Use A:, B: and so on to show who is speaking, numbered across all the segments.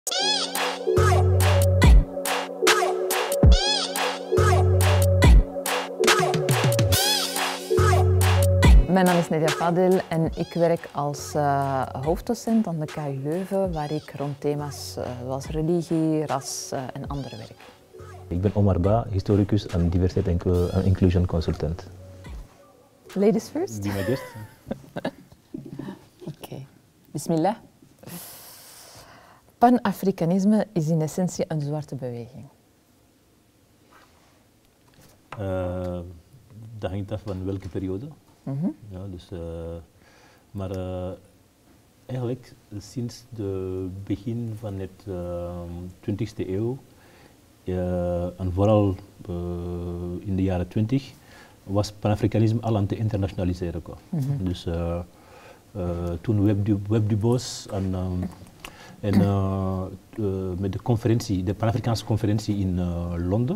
A: Mijn naam is Nadia Fadel en ik werk als hoofddocent aan de KU Leuven, waar ik rond thema's zoals religie, ras en andere werk.
B: Ik ben Omar Ba, historicus en diversiteit en inclusion consultant.
A: Ladies first.
B: Be my guest.
A: Oké. Bismillah. Pan-Afrikanisme is in essentie een zwarte beweging.
B: Dat hangt af van welke periode. Ja, dus, maar eigenlijk sinds het begin van het 20e eeuw en vooral in de jaren 20 was Pan-Afrikanisme al aan het internationaliseren. Dus toen Web du Bos met de conferentie, de Pan-Afrikaanse conferentie in Londen,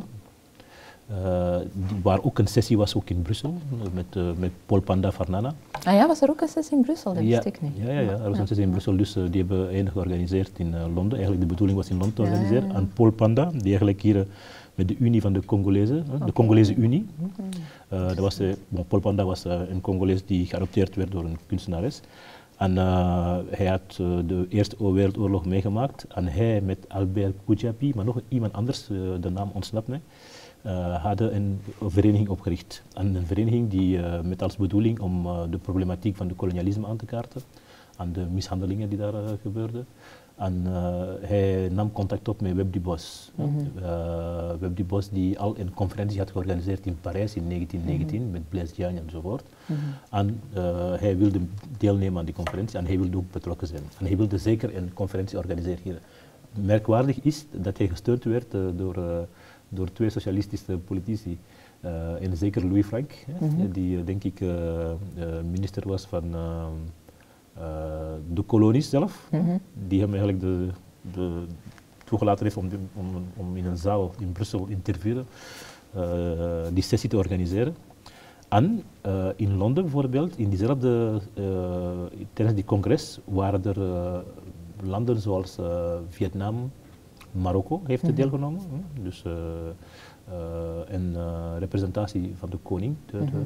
B: waar ook een sessie was, ook in Brussel, met Paul Panda Farnana.
A: Ah ja, was er ook een sessie in Brussel? Dat wist ik niet.
B: Ja, er was een sessie in Brussel, dus die hebben enig georganiseerd in Londen. Eigenlijk de bedoeling was in Londen te organiseren. En Paul Panda, die eigenlijk hier met de Unie van de Congolezen, de Congolese Unie. Dat was, Paul Panda was een Congolees die geadopteerd werd door een kunstenares. En hij had de Eerste Wereldoorlog meegemaakt. En hij met Albert Kujabi, maar nog iemand anders, de naam ontsnapt me, hadden een vereniging opgericht. En een vereniging die met als bedoeling om de problematiek van het kolonialisme aan te kaarten en de mishandelingen die daar gebeurden. En hij nam contact op met Web du Bos. Web du Bos die al een conferentie had georganiseerd in Parijs in 1919 met Blaise Diagne enzovoort. En hij wilde deelnemen aan die conferentie en hij wilde ook betrokken zijn. En hij wilde zeker een conferentie organiseren hier. Merkwaardig is dat hij gesteund werd door twee socialistische politici. En zeker Louis Frank, die denk ik minister was van de kolonies zelf, die hem eigenlijk toegelaten heeft om in een zaal in Brussel in Tervuren die sessie te organiseren. En in Londen bijvoorbeeld, in diezelfde, tijdens die congres waren er landen zoals Vietnam, Marokko heeft deelgenomen. Dus een representatie van de koning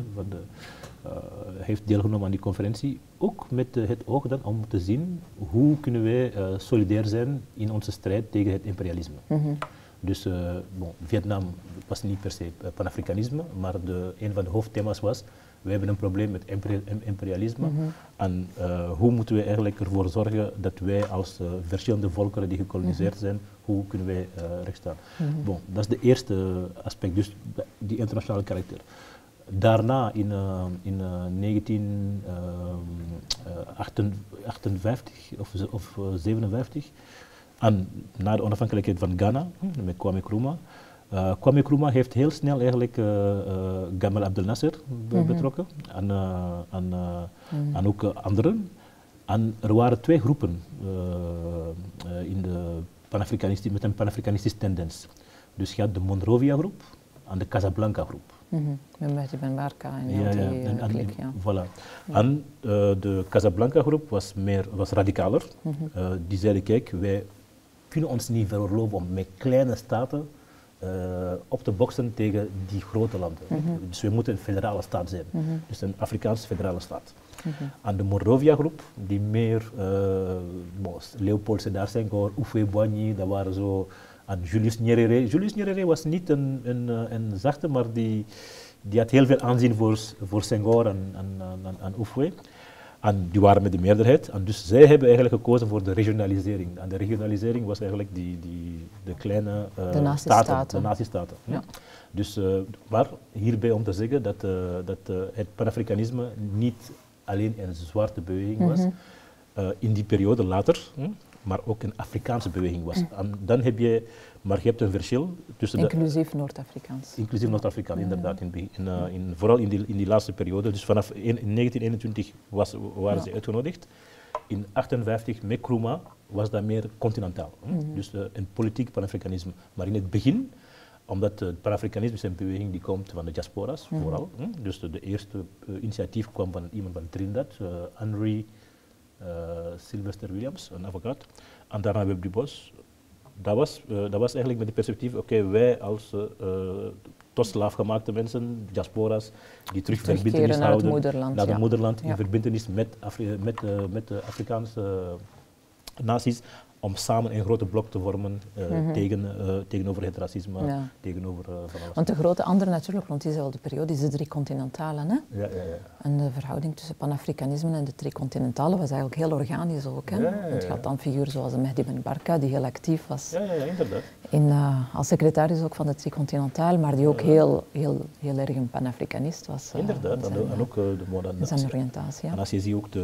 B: heeft deelgenomen aan die conferentie. Ook met het oog dan om te zien hoe kunnen wij solidair zijn in onze strijd tegen het imperialisme. Dus Vietnam was niet per se Pan-Afrikanisme, maar een van de hoofdthema's was: we hebben een probleem met imperialisme en hoe moeten we eigenlijk ervoor zorgen dat wij als verschillende volkeren die gekoloniseerd zijn, hoe kunnen wij rechtstaan. Dat is de eerste aspect, dus die internationale karakter. Daarna in 1958 of 57, en na de onafhankelijkheid van Ghana, met Kwame Nkrumah. Kwame Nkrumah heeft heel snel eigenlijk Gamal Abdel Nasser betrokken en ook anderen. En er waren twee groepen in de met een Pan-Afrikanistische tendens. Dus je had de Monrovia-groep en de Casablanca-groep.
A: Met Ben Barka en die klik.
B: Voilà. En de Casablanca-groep was radicaler. Die zeiden, kijk, wij kunnen ons niet veroorloven om met kleine staten op te boksen tegen die grote landen. Dus we moeten een federale staat zijn. Dus een Afrikaanse federale staat. En de Monrovia-groep, die meer Leopold Sédar Senghor, Houphouët-Boigny, dat waren zo. En Julius Nyerere. Julius Nyerere was niet een zachte, maar die had heel veel aanzien voor Senghor en Houphouët. En die waren met de meerderheid. En dus zij hebben eigenlijk gekozen voor de regionalisering. En de regionalisering was eigenlijk de kleine staten, de nazistaten. Ja. Dus, maar hierbij om te zeggen dat het Pan-Afrikanisme niet alleen een zwarte beweging was, in die periode later, maar ook een Afrikaanse beweging was. En dan heb je, maar je hebt een verschil tussen
A: inclusief Noord-Afrikaans.
B: Inclusief Noord-Afrikaans, inderdaad. Vooral in die laatste periode. Dus vanaf 1921 waren ze uitgenodigd. In 1958 met Nkrumah was dat meer continentaal. Dus een politiek Pan-Afrikanisme. Maar in het begin, omdat het Pan-Afrikanisme is een beweging die komt van de diaspora's, vooral. Dus de eerste initiatief kwam van iemand van Trinidad, Henry Sylvester Williams, een advocaat. En daarna Web du Bos. dat was eigenlijk met het perspectief, oké, wij als tot slaafgemaakte mensen, diaspora's, die terug verbintenis
A: naar
B: houden
A: het moederland,
B: naar het
A: ja.
B: moederland, in
A: Ja.
B: verbintenis met de Afrikaanse naties, om samen een grote blok te vormen tegenover het racisme,
A: Ja.
B: tegenover van alles.
A: Want de grote andere natuurlijk rond diezelfde periode is de tricontinentale. Hè?
B: Ja.
A: En de verhouding tussen panafricanisme en de tricontinentale was eigenlijk heel organisch ook. Hè?
B: Ja.
A: Want je had dan figuren zoals Mehdi Ben Barka, die heel actief was
B: Ja, inderdaad.
A: als secretaris ook van de tricontinentale, maar die ook heel erg een panafricanist was.
B: Inderdaad, en ook
A: in zijn oriëntatie. Ja.
B: En als je ziet ook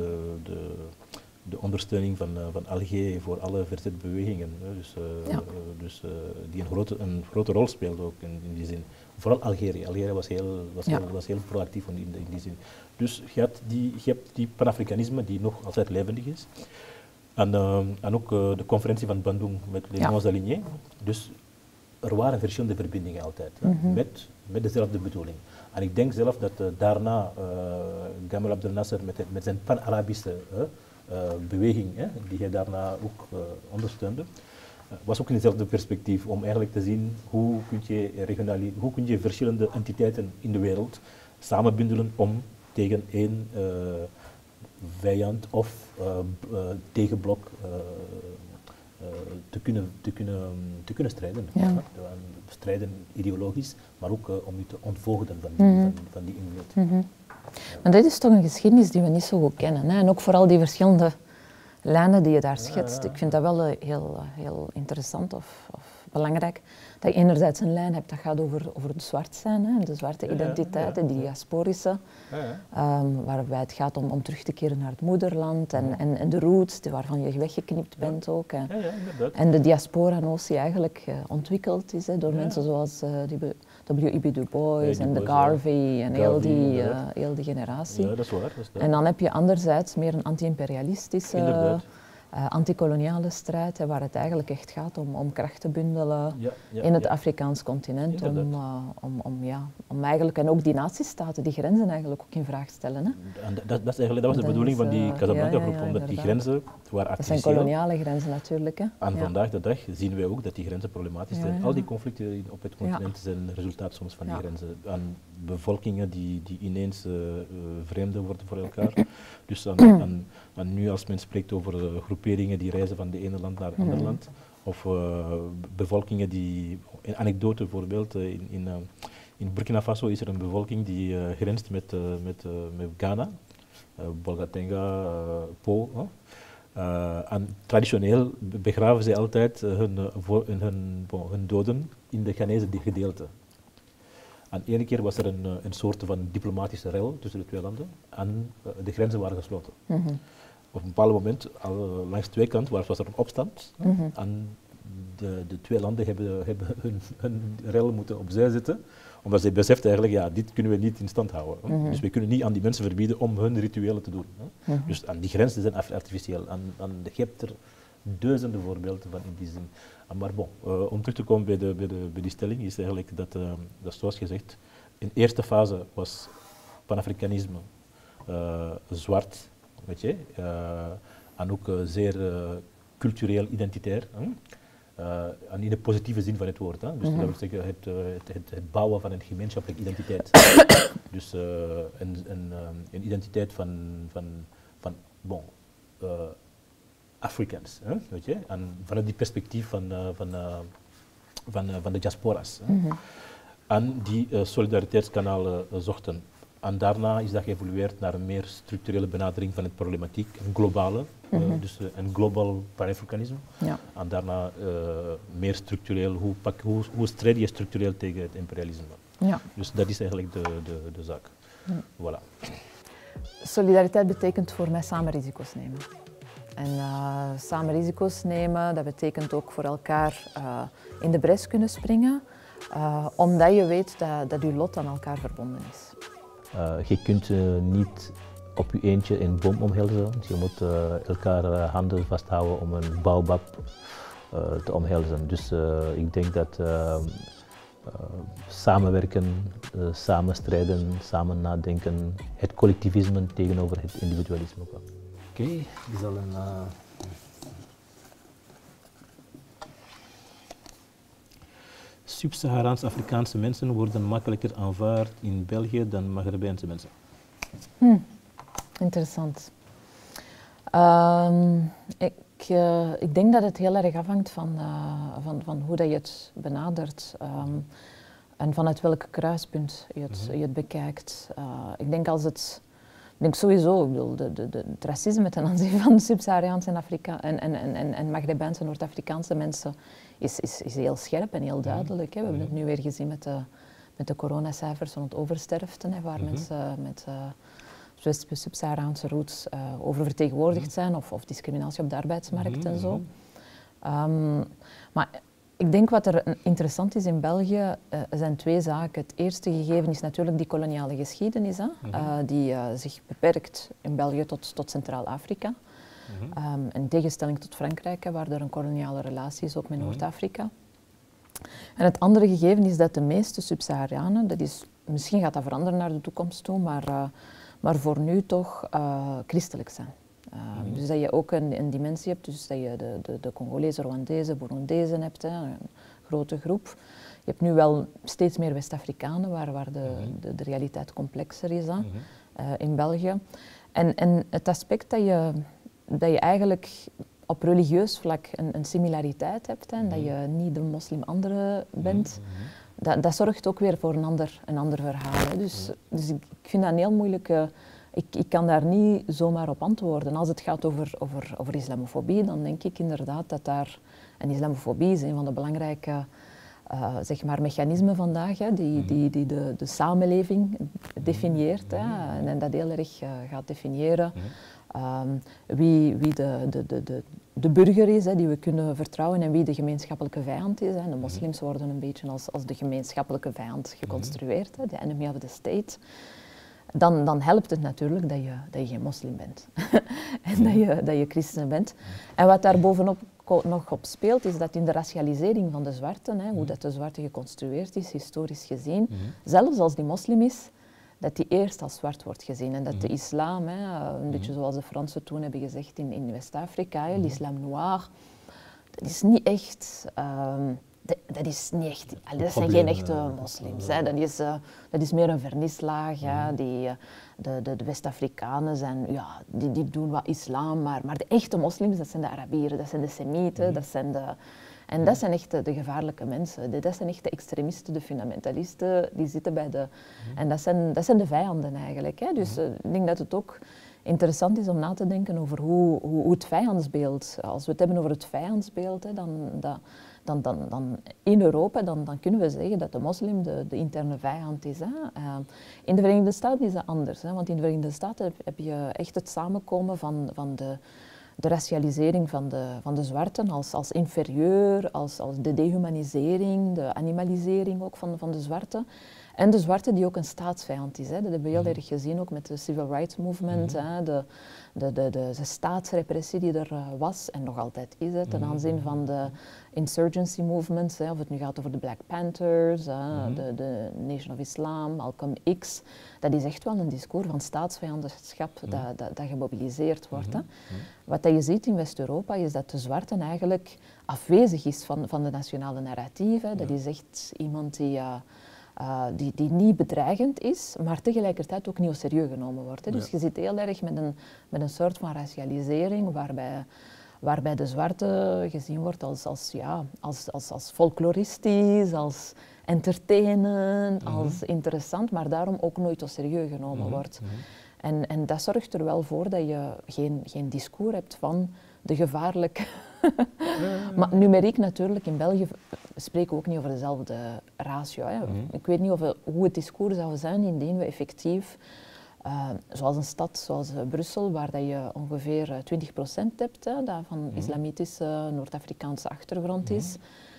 B: de ondersteuning van Alger voor alle verzetbewegingen, dus die een grote rol speelde ook in die zin. Vooral Algerië. Algerië was heel proactief in die zin. Dus je hebt die panafricanisme die nog altijd levendig is. En ook de conferentie van Bandung met les Noirs alignés. Dus er waren verschillende verbindingen altijd, met dezelfde bedoeling. En ik denk zelf dat daarna Gamal Abdel Nasser met zijn pan-Arabische beweging, die hij daarna ook ondersteunde, was ook in hetzelfde perspectief om eigenlijk te zien hoe kun je verschillende entiteiten in de wereld samenbundelen om tegen één vijand of tegenblok te kunnen strijden.
A: Ja.
B: Strijden ideologisch, maar ook om je te ontvoogden van die invloed.
A: Maar dit is toch een geschiedenis die we niet zo goed kennen. Hè? En ook vooral die verschillende lijnen die je daar schetst. Ik vind dat wel heel interessant of belangrijk. Dat je enerzijds een lijn hebt dat gaat over het zwart zijn, hè? De zwarte identiteit, die diasporische. Waarbij het gaat om terug te keren naar het moederland en de roots waarvan je weggeknipt bent ook. En de diaspora-notie eigenlijk ontwikkeld is door mensen zoals W.E.B. Du Bois en de Garvey en heel die generatie.
B: Ja, dat is waar.
A: En dan heb je anderzijds meer een anti-imperialistische, antikoloniale strijd, waar het eigenlijk echt gaat om kracht te bundelen in het Afrikaans continent, om eigenlijk, en ook die natiestaten, die grenzen eigenlijk ook in vraag stellen. Hè.
B: En dat was de bedoeling van die Casablanca-groep, omdat die grenzen waren artificieel.
A: Dat zijn koloniale grenzen natuurlijk. Hè.
B: En vandaag de dag zien wij ook dat die grenzen problematisch zijn. Al die conflicten op het continent zijn resultaat soms van die grenzen. Aan bevolkingen die ineens vreemden worden voor elkaar. Dus en nu als men spreekt over groeperingen die reizen van de ene land naar het andere land, of bevolkingen die, een anekdote bijvoorbeeld, in Burkina Faso is er een bevolking die grenst met Ghana, Bolgatenga, Po. En traditioneel begraven zij altijd hun doden in de Ghanese gedeelte. En ene keer was er een soort van diplomatische rel tussen de twee landen en de grenzen waren gesloten. Op een bepaald moment, langs twee kanten, was er een opstand en de twee landen hebben hun rel moeten opzij zetten, omdat zij beseften eigenlijk, dit kunnen we niet in stand houden. Dus we kunnen niet aan die mensen verbieden om hun rituelen te doen. Dus en die grenzen zijn artificieel. En je hebt er duizenden voorbeelden van in die zin. Maar bon, om terug te komen bij die stelling, is eigenlijk dat zoals gezegd, in de eerste fase was Panafricanisme zwart, weet je, en ook zeer cultureel identitair. En in de positieve zin van het woord. Dus dat wil zeggen het bouwen van een gemeenschappelijke identiteit. Dus een identiteit van Afrikaans, weet je, en vanuit die perspectief van de diaspora's. En die solidariteitskanalen zochten. En daarna is dat geëvolueerd naar een meer structurele benadering van het problematiek, een globale, dus een global panafricanisme. Ja. En daarna meer structureel, hoe strijd je structureel tegen het imperialisme. Ja. Dus dat is eigenlijk de zaak. Voilà.
A: Solidariteit betekent voor mij samen risico's nemen. En samen risico's nemen, dat betekent ook voor elkaar in de bres kunnen springen, omdat je weet dat je lot aan elkaar verbonden is.
B: Je kunt niet op je eentje een boom omhelzen. Je moet elkaar handen vasthouden om een baobab te omhelzen. Dus ik denk dat samenwerken, samen strijden, samen nadenken, het collectivisme tegenover het individualisme. Oké, die zal een... Sub-Saharaans-Afrikaanse mensen worden makkelijker aanvaard in België dan Maghrebijnse mensen?
A: Interessant. Ik denk dat het heel erg afhangt van hoe dat je het benadert en vanuit welk kruispunt je het bekijkt. Ik denk sowieso, ik bedoel, het racisme ten aanzien van Sub-Saharaanse en Maghrebijnse Noord-Afrikaanse mensen is heel scherp en heel duidelijk. Hè. We hebben het nu weer gezien met de coronacijfers rond oversterfte, hè, waar mensen met Sub-Saharaanse roots oververtegenwoordigd zijn of discriminatie op de arbeidsmarkt en zo. Maar ik denk wat er interessant is in België zijn twee zaken. Het eerste gegeven is natuurlijk die koloniale geschiedenis, die zich beperkt in België tot Centraal-Afrika. In tegenstelling tot Frankrijk, waar er een koloniale relatie is ook met Noord-Afrika. En het andere gegeven is dat de meeste Sub-Saharianen, misschien gaat dat veranderen naar de toekomst toe, maar voor nu toch christelijk zijn. Dus dat je ook een dimensie hebt, dus dat je de Congolezen, Rwandezen, Burundezen hebt, hè, een grote groep. Je hebt nu wel steeds meer West-Afrikanen, waar de realiteit complexer is in België. En het aspect dat je eigenlijk op religieus vlak een similariteit hebt, hè, en dat je niet de moslim-andere bent, dat zorgt ook weer voor een ander verhaal. Hè. Dus ik vind dat een heel moeilijke... Ik kan daar niet zomaar op antwoorden. Als het gaat over islamofobie, dan denk ik inderdaad dat daar... En islamofobie is een van de belangrijke zeg maar mechanismen vandaag, hè, die de samenleving definieert. Hè, en dat heel erg gaat definiëren wie de burger is, hè, die we kunnen vertrouwen, en wie de gemeenschappelijke vijand is. Hè. De moslims worden een beetje als de gemeenschappelijke vijand geconstrueerd, hè, de enemy of the state. Dan helpt het natuurlijk dat je geen moslim bent en dat je christen bent. En wat daar bovenop nog op speelt, is dat in de racialisering van de zwarten, hoe dat de zwarte geconstrueerd is, historisch gezien, zelfs als die moslim is, dat die eerst als zwart wordt gezien. En dat de islam, een beetje zoals de Fransen toen hebben gezegd in West-Afrika, l'islam noir, dat is niet echt... dat zijn geen echte moslims. Hè. Dat is meer een vernislaag. De West-Afrikanen zijn, die doen wat islam, maar de echte moslims, dat zijn de Arabieren, dat zijn de Semieten, dat zijn echt de gevaarlijke mensen. Dat zijn echt de extremisten, de fundamentalisten, die zitten bij de... En dat zijn de vijanden eigenlijk. Hè. Dus ik denk dat het ook interessant is om na te denken over hoe het vijandsbeeld... Als we het hebben over het vijandsbeeld, hè, dan in Europa, dan kunnen we zeggen dat de moslim de interne vijand is. Hè. In de Verenigde Staten is dat anders, hè, want in de Verenigde Staten heb je echt het samenkomen van de racialisering van de zwarten als inferieur, als de dehumanisering, de animalisering ook van de zwarten. En de zwarte die ook een staatsvijand is. Hè. Dat hebben we heel erg gezien ook met de Civil Rights Movement, hè, de staatsrepressie die er was en nog altijd is, hè, ten aanzien van de insurgency movements, hè, of het nu gaat over de Black Panthers, de Nation of Islam, Malcolm X. Dat is echt wel een discours van staatsvijandschap dat gemobiliseerd wordt. Hè. Wat dat je ziet in West-Europa is dat de zwarte eigenlijk afwezig is van de nationale narratief. Hè. Dat is echt iemand die niet bedreigend is, maar tegelijkertijd ook niet serieus genomen wordt. Hè. Dus je zit heel erg met een soort van racialisering waarbij de zwarte gezien wordt als folkloristisch, als entertainend, als interessant, maar daarom ook nooit serieus genomen wordt. En dat zorgt er wel voor dat je geen discours hebt van de gevaarlijke... Maar numeriek natuurlijk, in België spreken we ook niet over dezelfde ratio. Hè. Ik weet niet hoe het discours zou zijn indien we effectief, zoals een stad zoals Brussel, waar dat je ongeveer 20% hebt, hè, dat van islamitische, Noord-Afrikaanse achtergrond is.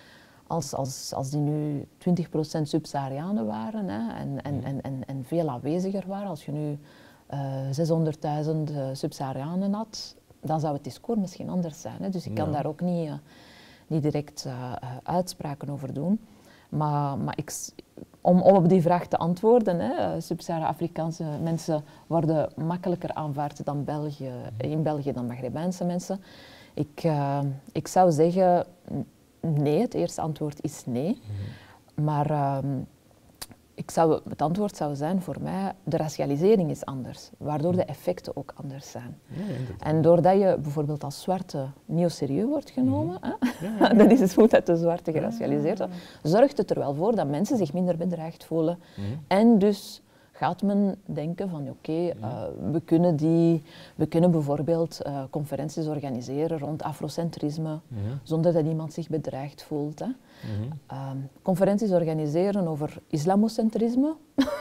A: Als die nu 20% Sub-Saharianen waren, hè, en veel aanweziger waren, als je nu 600.000 Sub-Saharianen had, dan zou het discours misschien anders zijn. Hè. Dus ik kan daar ook niet direct uitspraken over doen. Maar om op die vraag te antwoorden, Sub-Sahara-Afrikaanse mensen worden makkelijker aanvaard in België dan Maghrebijnse mensen. Ik zou zeggen nee, het eerste antwoord is nee. Maar het antwoord zou zijn voor mij, de racialisering is anders, waardoor de effecten ook anders zijn.
B: Ja,
A: en doordat je bijvoorbeeld als zwarte niet au serieus wordt genomen, dan is het goed dat de zwarte geracialiseerd wordt, zorgt het er wel voor dat mensen zich minder bedreigd voelen. En dus gaat men denken van oké, we kunnen bijvoorbeeld conferenties organiseren rond afrocentrisme, zonder dat iemand zich bedreigd voelt. Hè. Conferenties organiseren over islamocentrisme,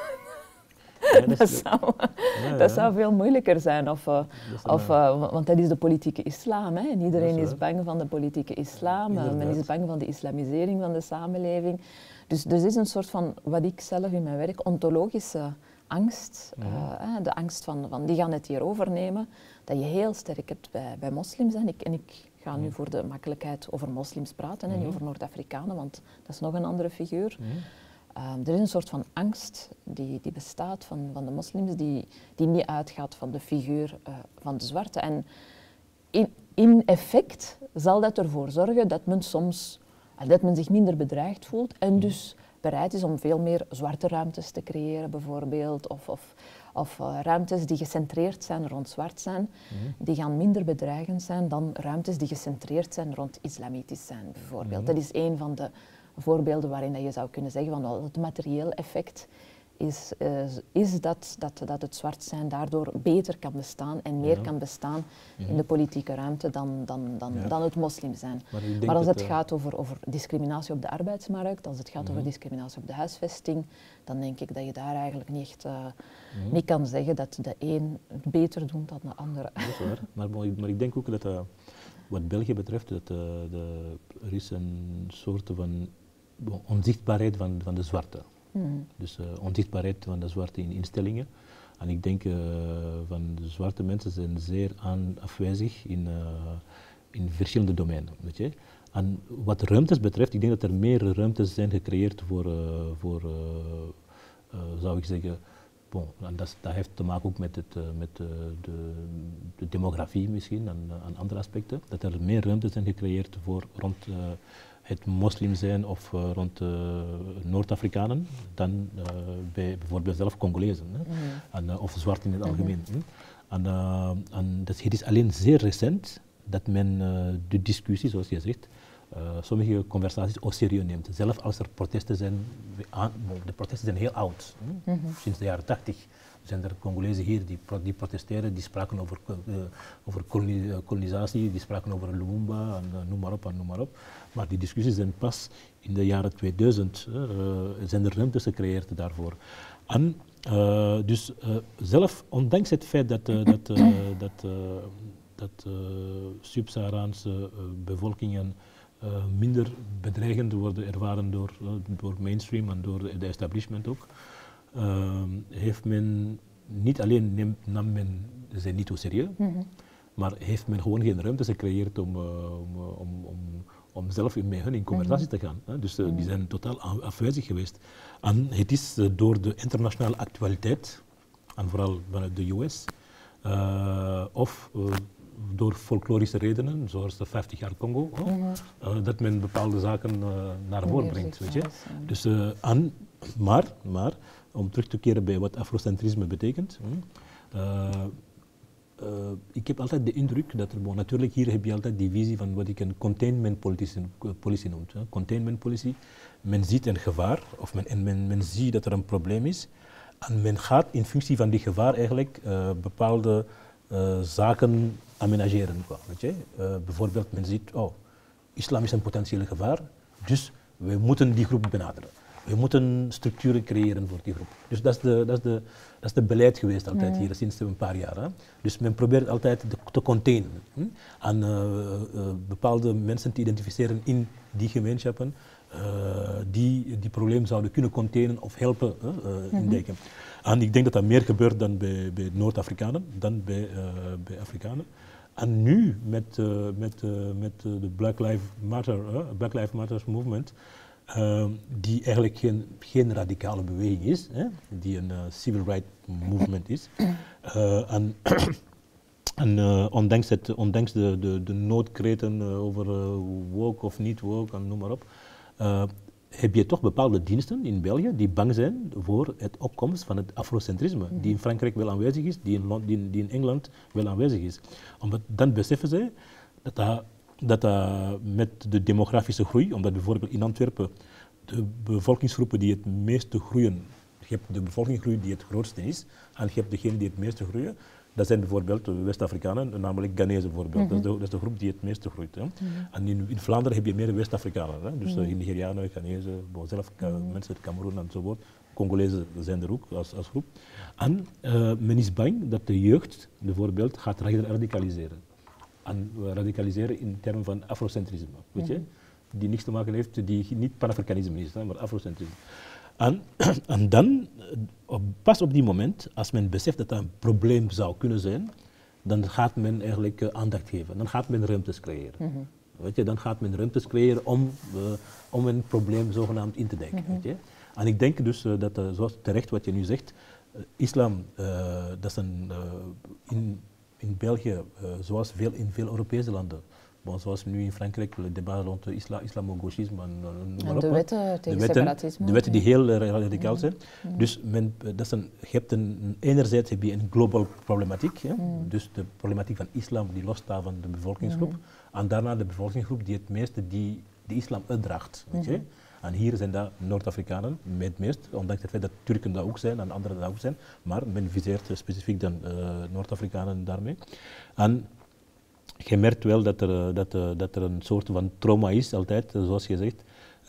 A: dat zou veel moeilijker zijn. Want dat is de politieke islam. Hè. En iedereen is bang van de politieke islam. Men is bang van de islamisering van de samenleving. Dus er is een soort van, wat ik zelf in mijn werk, ontologische angst. De angst van die gaan het hier overnemen. Dat je heel sterk hebt bij moslims. En ik ga nu voor de makkelijkheid over moslims praten en niet over Noord-Afrikanen, want dat is nog een andere figuur. Er is een soort van angst die bestaat van de moslims, die niet uitgaat van de figuur van de zwarte. En in effect zal dat ervoor zorgen dat men zich minder bedreigd voelt en dus bereid is om veel meer zwarte ruimtes te creëren bijvoorbeeld, of ruimtes die gecentreerd zijn rond zwart zijn, die gaan minder bedreigend zijn dan ruimtes die gecentreerd zijn rond islamitisch zijn bijvoorbeeld. Dat is een van de voorbeelden waarin je zou kunnen zeggen van het materieel effect is dat het zwart zijn daardoor beter kan bestaan en meer kan bestaan in de politieke ruimte dan het moslim zijn. Maar als het gaat over discriminatie op de arbeidsmarkt, als het gaat over discriminatie op de huisvesting, dan denk ik dat je daar eigenlijk niet kan zeggen dat de een het beter doet dan de andere.
B: Dat is waar. Maar ik denk ook dat wat België betreft, er is een soort van onzichtbaarheid van de zwarte. Dus onzichtbaarheid van de zwarte in instellingen. En ik denk van de zwarte mensen zijn zeer afwezig in verschillende domeinen. Weet je? En wat ruimtes betreft, ik denk dat er meer ruimtes zijn gecreëerd voor zou ik zeggen, en dat heeft te maken ook met de demografie misschien en andere aspecten, dat er meer ruimtes zijn gecreëerd rond het moslim zijn of rond Noord-Afrikanen dan bij bijvoorbeeld zelf Congolezen of zwart in het algemeen. Het is alleen zeer recent dat men de discussie, zoals je zegt, sommige conversaties au serieus neemt. Zelf als er protesten zijn, de protesten zijn heel oud, sinds de jaren 80. Zijn er Congolezen hier die protesteren, die spraken over kolonisatie, die spraken over Lumumba en noem maar op. Maar die discussies zijn pas in de jaren 2000, zijn er ruimtes gecreëerd daarvoor. En dus zelf, ondanks het feit dat Sub-Saharaanse bevolkingen minder bedreigend worden ervaren door mainstream en door de establishment ook, heeft men niet alleen nam men ze niet zo serieus, maar heeft men gewoon geen ruimte gecreëerd om zelf met hen in conversatie te gaan. Dus die zijn totaal afwezig geweest. En het is door de internationale actualiteit, en vooral vanuit de US, of door folklorische redenen, zoals de 50 jaar Congo, dat men bepaalde zaken naar voren brengt. Weet je? Dus, maar, om terug te keren bij wat afrocentrisme betekent, ik heb altijd de indruk dat natuurlijk hier heb je altijd die visie van wat ik een containment policy noem. Containment policy, men ziet een gevaar, of men ziet dat er een probleem is, en men gaat in functie van die gevaar eigenlijk bepaalde zaken aménageren. Weet je? Bijvoorbeeld, men ziet, islam is een potentieel gevaar, dus we moeten die groep benaderen. We moeten structuren creëren voor die groep. Dus dat is de beleid geweest altijd hier sinds een paar jaar. Hè. Dus men probeert altijd te containen. En bepaalde mensen te identificeren in die gemeenschappen die probleem zouden kunnen containen of helpen indekken. En ik denk dat dat meer gebeurt dan bij Noord-Afrikanen dan bij Afrikanen. En nu met de Black Lives Matter movement, die eigenlijk geen radicale beweging is, die een civil rights movement is. Ondanks de noodkreten over woke of niet woke en noem maar op, heb je toch bepaalde diensten in België die bang zijn voor het opkomst van het afrocentrisme, die in Frankrijk wel aanwezig is, die in Engeland wel aanwezig is. Omdat dan beseffen zij dat met de demografische groei, omdat bijvoorbeeld in Antwerpen de bevolkingsgroepen die het meeste groeien, je hebt de bevolkingsgroei die het grootste is, en je hebt degene die het meeste groeien. Dat zijn bijvoorbeeld de West-Afrikanen, namelijk Ghanese bijvoorbeeld. Dat is de groep die het meeste groeit. Hè. En in Vlaanderen heb je meer West-Afrikanen. Dus Nigerianen, Ghanese, zelf mensen uit Cameroen enzovoort. Congolezen zijn er ook als groep. En men is bang dat de jeugd bijvoorbeeld gaat radicaliseren. En radicaliseren in termen van afrocentrisme. Weet je? Die niks te maken heeft, die niet Pan-Afrikanisme is, maar afrocentrisme. En dan, pas op die moment, als men beseft dat dat een probleem zou kunnen zijn, dan gaat men eigenlijk aandacht geven. Dan gaat men ruimtes creëren. Weet je, dan gaat men ruimtes creëren om een probleem zogenaamd in te denken. Weet je. En ik denk dus dat, zoals terecht wat je nu zegt, islam, dat is in België, zoals in veel Europese landen, zoals nu in Frankrijk, het debat rond islamo-gauchisme en
A: de wetten tegen separatisme.
B: De wetten die heel radicaal zijn. Dus enerzijds heb je een global problematiek, dus de problematiek van islam die losstaat van de bevolkingsgroep, en daarna de bevolkingsgroep die het meeste de islam uitdraagt. Weet je? En hier zijn dat Noord-Afrikanen, het meest, ondanks het feit dat Turken dat ook zijn en anderen dat ook zijn, maar men viseert specifiek dan Noord-Afrikanen daarmee. En je merkt wel dat er een soort van trauma is, altijd, zoals je zegt.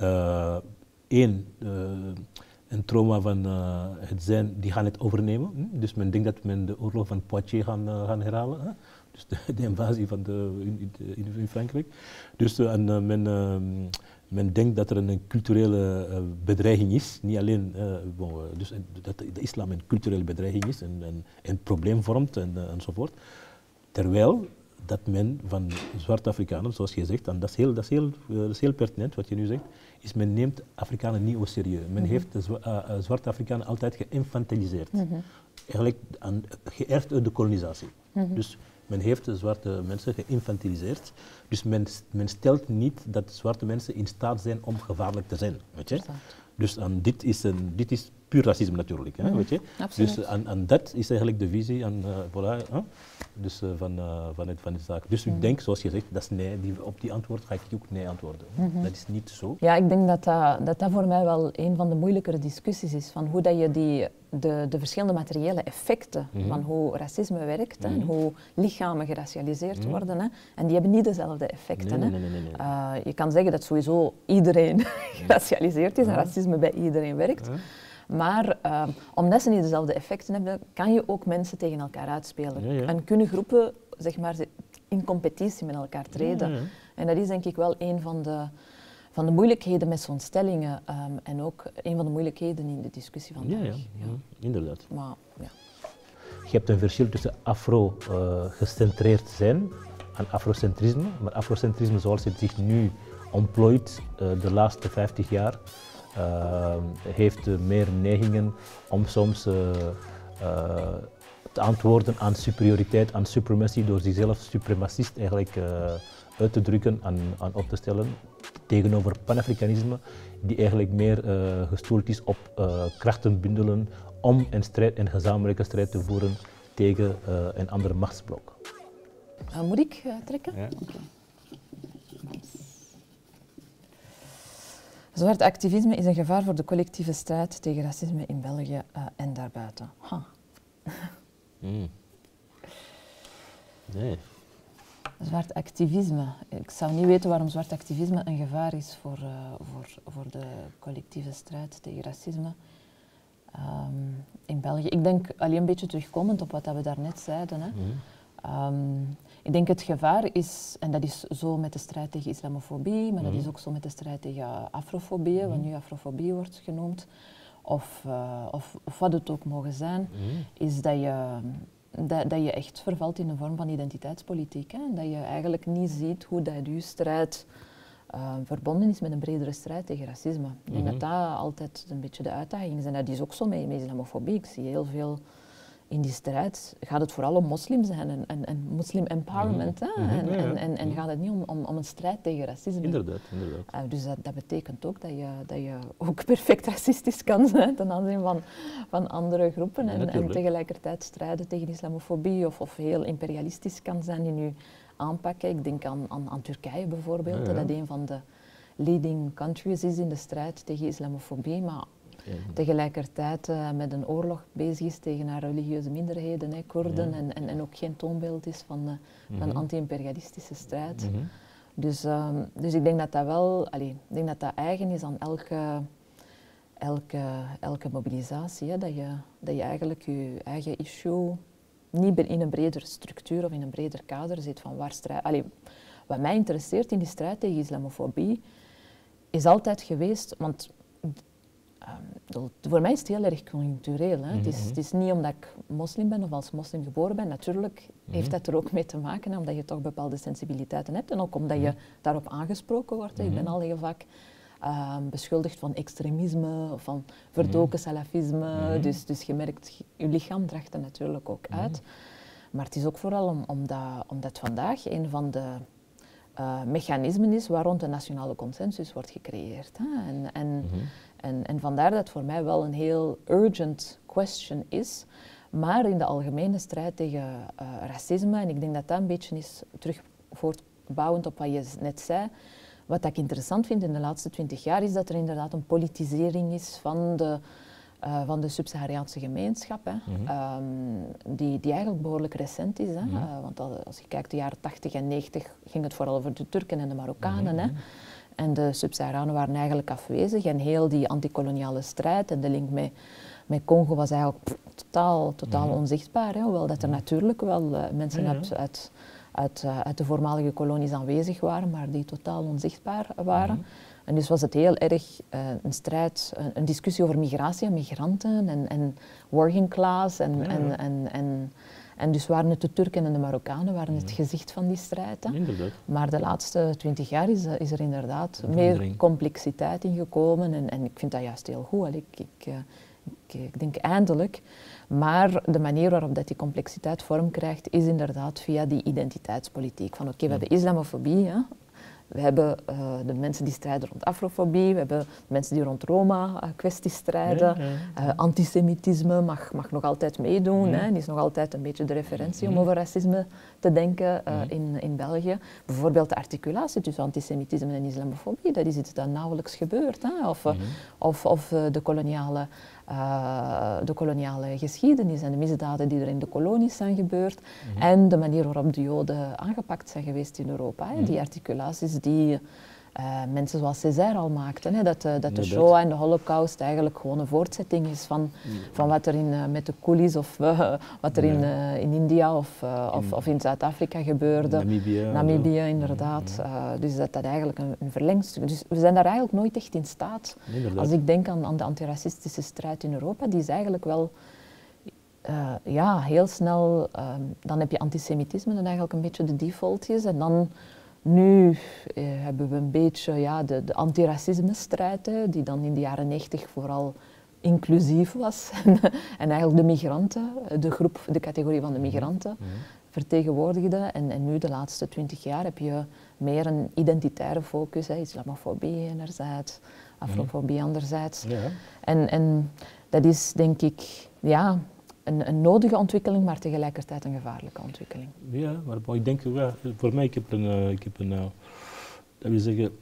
B: Een trauma van het zijn, die gaan het overnemen. Dus men denkt dat men de oorlog van Poitiers gaan herhalen. Hè? Dus de invasie in Frankrijk. Dus men denkt dat er een culturele bedreiging is. Niet alleen dus dat de islam een culturele bedreiging is en een probleem vormt enzovoort. Terwijl dat men van zwarte Afrikanen, zoals je zegt, en dat is heel pertinent wat je nu zegt, is men neemt Afrikanen niet au serieus. Men heeft de zwarte Afrikanen altijd geïnfantiliseerd. Eigenlijk geërfd uit de kolonisatie. Dus men heeft de zwarte mensen geïnfantiliseerd. Dus men stelt niet dat zwarte mensen in staat zijn om gevaarlijk te zijn. Weet je? Dus dit is puur racisme natuurlijk. Hè, weet je? Dus, en dat is eigenlijk de visie dus, van de zaak. Dus ik denk, zoals je zegt, dat is nee, op die antwoord ga ik ook nee antwoorden. Dat is niet zo.
A: Ja, ik denk dat voor mij wel een van de moeilijkere discussies is. Van hoe dat je de verschillende materiële effecten van hoe racisme werkt en hoe lichamen geracialiseerd worden. Hè, en die hebben niet dezelfde effecten. Nee. Je kan zeggen dat sowieso iedereen geracialiseerd is en racisme bij iedereen werkt. Maar omdat ze niet dezelfde effecten hebben, kan je ook mensen tegen elkaar uitspelen. En kunnen groepen zeg maar, in competitie met elkaar treden. En dat is denk ik wel een van de moeilijkheden met zo'n stellingen en ook een van de moeilijkheden in de discussie vandaag.
B: Ja, inderdaad.
A: Maar,
B: je hebt een verschil tussen afro-gecentreerd zijn en afrocentrisme. Maar afrocentrisme zoals het zich nu ontplooit de laatste 50 jaar, heeft meer neigingen om soms te antwoorden aan superioriteit, aan suprematie, door zichzelf supremacist eigenlijk uit te drukken en op te stellen tegenover Pan-Afrikanisme, die eigenlijk meer gestoeld is op krachten bundelen om een gezamenlijke strijd te voeren tegen een ander machtsblok.
A: Moet ik trekken?
B: Ja.
A: Okay. Zwart activisme is een gevaar voor de collectieve strijd tegen racisme in België en daarbuiten.
B: Nee.
A: Zwart activisme. Ik zou niet weten waarom zwart activisme een gevaar is voor de collectieve strijd tegen racisme in België. Ik denk alleen een beetje terugkomend op wat we daarnet zeiden. Hè. Ik denk het gevaar is, en dat is zo met de strijd tegen islamofobie, maar dat is ook zo met de strijd tegen afrofobie, wat nu afrofobie wordt genoemd, of wat het ook mogen zijn, is dat je echt vervalt in een vorm van identiteitspolitiek. Hè? Dat je eigenlijk niet ziet hoe dat je strijd verbonden is met een bredere strijd tegen racisme. Ik denk dat dat altijd een beetje de uitdaging is. En dat is ook zo met islamofobie. Ik zie heel veel in die strijd gaat het vooral om moslims zijn en moslim empowerment. En gaat het niet om een strijd tegen racisme.
B: Inderdaad.
A: Dus dat betekent ook dat je ook perfect racistisch kan zijn ten aanzien van andere groepen. En tegelijkertijd strijden tegen islamofobie of heel imperialistisch kan zijn in je aanpak. Ik denk aan Turkije bijvoorbeeld, dat een van de leading countries is in de strijd tegen islamofobie. Maar tegelijkertijd met een oorlog bezig is tegen haar religieuze minderheden, Koerden, en ook geen toonbeeld is van anti-imperialistische strijd. Dus ik denk dat dat wel, ik denk dat dat eigen is aan elke mobilisatie, dat je eigenlijk je eigen issue niet in een bredere structuur of in een breder kader zit van waar strijd. Wat mij interesseert in die strijd tegen islamofobie is altijd geweest, want voor mij is het heel erg conjunctureel. Het is niet omdat ik moslim ben of als moslim geboren ben. Natuurlijk heeft dat er ook mee te maken, omdat je toch bepaalde sensibiliteiten hebt en ook omdat je daarop aangesproken wordt. Ik ben al heel vaak beschuldigd van extremisme of van verdoken salafisme. Dus je merkt, je lichaam draagt er natuurlijk ook uit. Maar het is ook vooral omdat vandaag een van de mechanismen is waar rond de nationale consensus wordt gecreëerd. En vandaar dat het voor mij wel een heel urgent question is. Maar in de algemene strijd tegen racisme, en ik denk dat dat een beetje is terug voortbouwend op wat je net zei. Wat ik interessant vind in de laatste 20 jaar is dat er inderdaad een politisering is van de Sub-Sahariaanse gemeenschap, die eigenlijk behoorlijk recent is. Want als je kijkt, de jaren 80 en 90 ging het vooral over de Turken en de Marokkanen. En de Sub-Saharanen waren eigenlijk afwezig en heel die antikoloniale strijd en de link met Congo was eigenlijk totaal onzichtbaar. Hoewel dat er natuurlijk wel mensen uit de voormalige kolonies aanwezig waren, maar die totaal onzichtbaar waren. En dus was het heel erg een strijd, een discussie over migratie en migranten en working class. En dus waren het de Turken en de Marokkanen waren het gezicht van die strijd. Maar de laatste 20 jaar is er inderdaad meer complexiteit in gekomen. En ik vind dat juist heel goed. Ik denk eindelijk. Maar de manier waarop dat die complexiteit vorm krijgt, is inderdaad via die identiteitspolitiek. Van oké, we hebben islamofobie. We hebben de mensen die strijden rond afrofobie, we hebben mensen die rond Roma-kwesties strijden. Antisemitisme mag nog altijd meedoen en is nog altijd een beetje de referentie om over racisme te denken in België. Bijvoorbeeld de articulatie tussen antisemitisme en islamofobie, dat is iets dat nauwelijks gebeurt. Of de koloniale geschiedenis en de misdaden die er in de kolonies zijn gebeurd en de manier waarop de Joden aangepakt zijn geweest in Europa. Die articulaties die mensen zoals Césaire al maakten. Dat de Shoah en de Holocaust eigenlijk gewoon een voortzetting is van wat er met de coolies of wat er in India of in Zuid-Afrika gebeurde. Namibië inderdaad. Dus dat eigenlijk een verlengstuk. Dus we zijn daar eigenlijk nooit echt in staat. Als ik denk aan de antiracistische strijd in Europa, die is eigenlijk wel heel snel, dan heb je antisemitisme dat eigenlijk een beetje de default is. En dan nu hebben we een beetje de antiracisme-strijd, die dan in de jaren 90 vooral inclusief was. En eigenlijk de migranten, de categorie van de migranten, vertegenwoordigde. En nu de laatste 20 jaar heb je meer een identitaire focus, islamofobie enerzijds, afrofobie anderzijds. En dat is denk ik, een nodige ontwikkeling, maar tegelijkertijd een gevaarlijke ontwikkeling.
B: Ja, maar ik denk, voor mij, dat wil zeggen,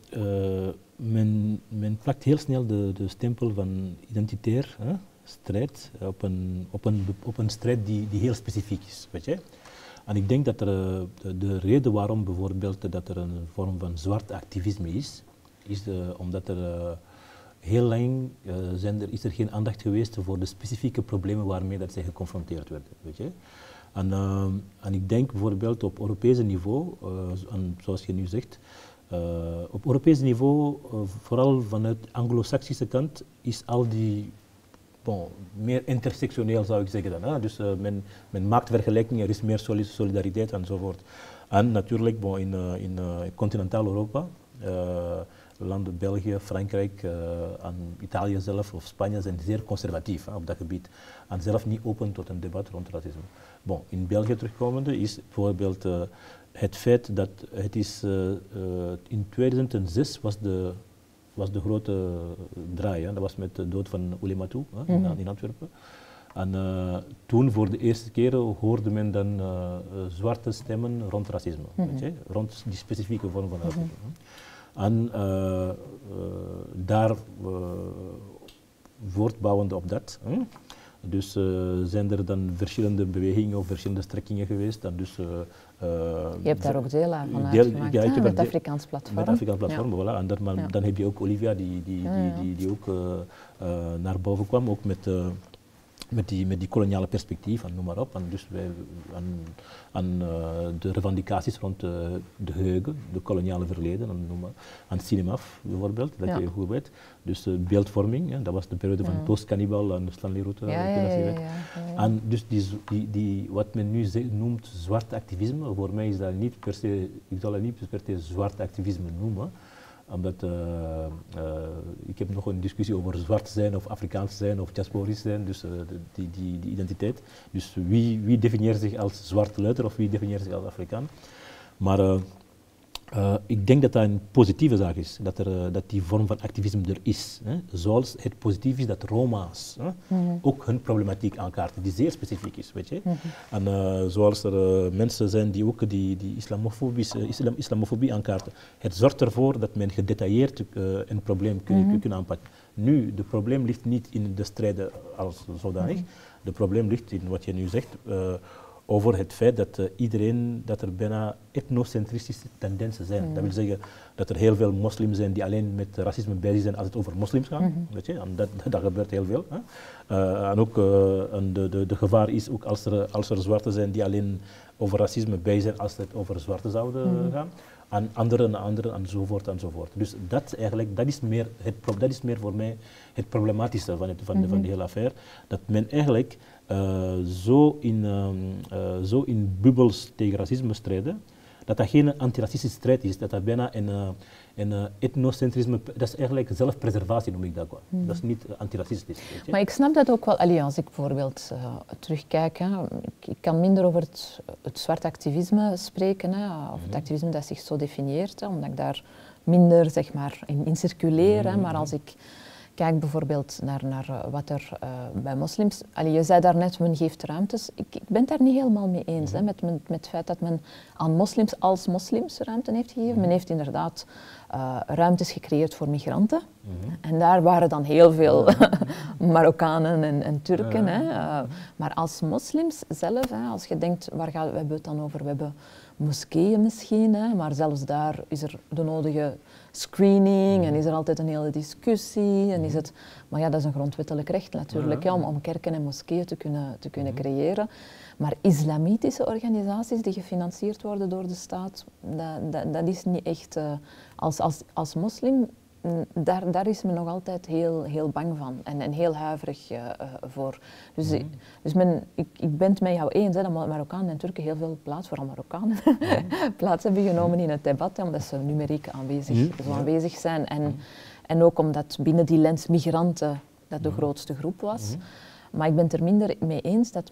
B: men plakt heel snel de stempel van identitair strijd op een strijd die heel specifiek is, weet je. En ik denk dat de reden waarom bijvoorbeeld dat er een vorm van zwart activisme is omdat er heel lang is er geen aandacht geweest voor de specifieke problemen waarmee dat zij geconfronteerd werden, weet je. En ik denk bijvoorbeeld op Europees niveau, zoals je nu zegt, op Europees niveau, vooral vanuit de Anglo-Saxische kant, is al die meer intersectioneel, zou ik zeggen dan. Dus men maakt vergelijkingen, er is meer solidariteit enzovoort. En natuurlijk in continentaal Europa, landen, België, Frankrijk, en Italië zelf of Spanje zijn zeer conservatief op dat gebied. En zelf niet open tot een debat rond racisme. Bon, in België terugkomende is bijvoorbeeld het feit dat het is in 2006 was de grote draai. Dat was met de dood van Oulimatou in Antwerpen. En toen voor de eerste keer hoorde men dan zwarte stemmen rond racisme, weet je? Rond die specifieke vorm van racisme. En daar voortbouwend op dat, dus zijn er dan verschillende bewegingen of verschillende strekkingen geweest. En dus,
A: je hebt daar ook deel aan van uitgemaakt, met het Afrikaans platform.
B: Met het Afrikaans platform, voilà. En dan heb je ook Olivia die ook naar boven kwam, ook met die koloniale perspectief en noem maar op. En dus de revendicaties rond de geheugen, de koloniale verleden, en CINEMAF bijvoorbeeld, dat je goed weet. Dus beeldvorming, dat was de periode van Toos Cannibal en de Stanley Route. En dus wat men nu noemt zwart activisme, voor mij is dat niet per se, ik zal het niet per se zwart activisme noemen. Omdat ik heb nog een discussie over zwart zijn of Afrikaans zijn of diasporisch zijn, dus die identiteit. Dus wie definieert zich als zwart luiter of wie definieert zich als Afrikaan. Maar ik denk dat dat een positieve zaak is, dat die vorm van activisme er is. Hè. Zoals het positief is dat Roma's ook hun problematiek aankaarten, die zeer specifiek is, weet je. En zoals er mensen zijn die ook die islamofobie aankaarten. Het zorgt ervoor dat men gedetailleerd een probleem kunnen aanpakken. Nu, het probleem ligt niet in de strijden als zodanig. Het probleem ligt in wat je nu zegt, over het feit dat er bijna etnocentristische tendensen zijn. Dat wil zeggen dat er heel veel moslims zijn die alleen met racisme bezig zijn als het over moslims gaat. Weet je? En dat gebeurt heel veel. Hè? En ook de gevaar is ook als er zwarten zijn die alleen over racisme bezig zijn als het over zwarte zouden gaan. En anderen enzovoort enzovoort. Dus dat is meer voor mij het problematische van de hele affaire. Dat men eigenlijk zo in bubbels tegen racisme strijden, dat geen antiracistische strijd is, dat bijna een etnocentrisme, dat is eigenlijk zelfpreservatie noem ik dat. Dat is niet antiracistisch. Weet je?
A: Maar ik snap dat ook wel, als ik bijvoorbeeld terugkijk, ik kan minder over het zwart activisme spreken, of het activisme dat zich zo definieert, omdat ik daar minder zeg maar, in circuleer, maar als ik kijk bijvoorbeeld naar wat er bij moslims... je zei daarnet, men geeft ruimtes. Ik ben het daar niet helemaal mee eens met het feit dat men aan moslims als moslims ruimte heeft gegeven. Men heeft inderdaad ruimtes gecreëerd voor migranten. En daar waren dan heel veel Marokkanen en Turken. Maar als moslims zelf, als je denkt, we hebben het dan over? We hebben moskeeën misschien, maar zelfs daar is er de nodige screening en is er altijd een hele discussie. En is het, maar ja, dat is een grondwettelijk recht natuurlijk, om kerken en moskeeën te kunnen creëren. Maar islamitische organisaties die gefinancierd worden door de staat, dat is niet echt, als moslim, daar is men nog altijd heel bang van en heel huiverig voor. Dus ik ben het met jou eens dat Marokkanen en Turken heel veel plaats, vooral Marokkanen, plaats hebben genomen in het debat, omdat ze numeriek aanwezig zijn. En ook omdat binnen die lens migranten dat de grootste groep was. Maar ik ben het er minder mee eens dat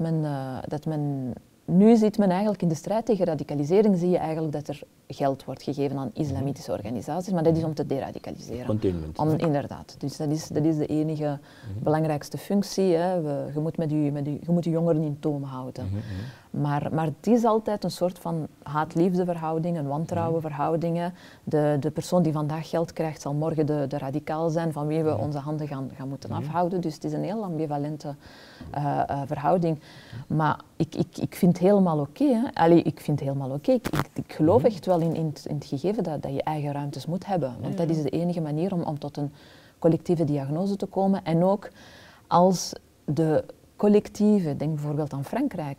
A: men nu ziet men eigenlijk in de strijd tegen radicalisering, zie je eigenlijk dat er geld wordt gegeven aan islamitische organisaties, maar dat is om te deradicaliseren.
B: Containment.
A: Inderdaad. Dus dat is de enige belangrijkste functie. Je moet je jongeren in toom houden. Maar het is altijd een soort van haat-liefde-verhouding, een wantrouwenverhouding. De persoon die vandaag geld krijgt, zal morgen de radicaal zijn van wie we onze handen gaan moeten afhouden. Dus het is een heel ambivalente verhouding. Maar ik vind het helemaal oké. Ik vind het helemaal oké. Ik geloof echt wel in het gegeven dat je eigen ruimtes moet hebben. Want dat is de enige manier om tot een collectieve diagnose te komen. En ook als de collectieve, denk bijvoorbeeld aan Frankrijk,